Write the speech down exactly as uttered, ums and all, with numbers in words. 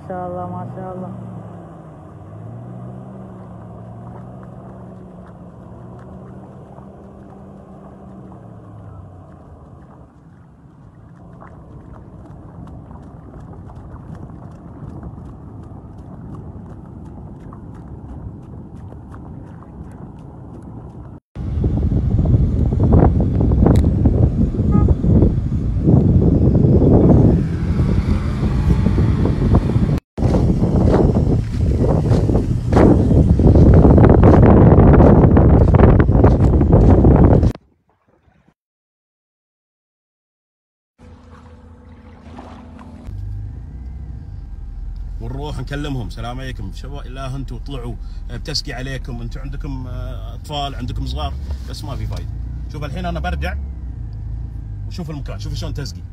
شاء الله ما شاء الله. ونروح نكلمهم السلام عليكم شباب، لا انتم طلعوا بتسقي عليكم، انتم عندكم اطفال عندكم صغار، بس ما في فايده. شوف الحين انا برجع وشوف المكان، شوف شلون تسقي.